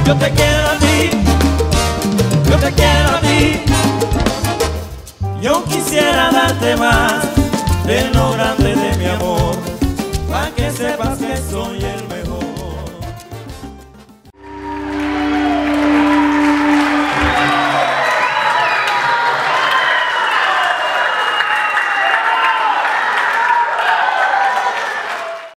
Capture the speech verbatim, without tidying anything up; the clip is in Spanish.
Yo te quiero a ti, yo te quiero a ti. Yo quisiera darte más de lo grande